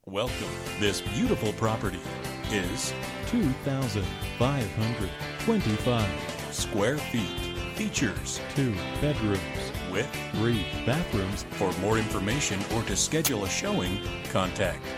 Welcome. This beautiful property is 2,525 square feet. Features 2 bedrooms with 3 bathrooms. For more information or to schedule a showing, contact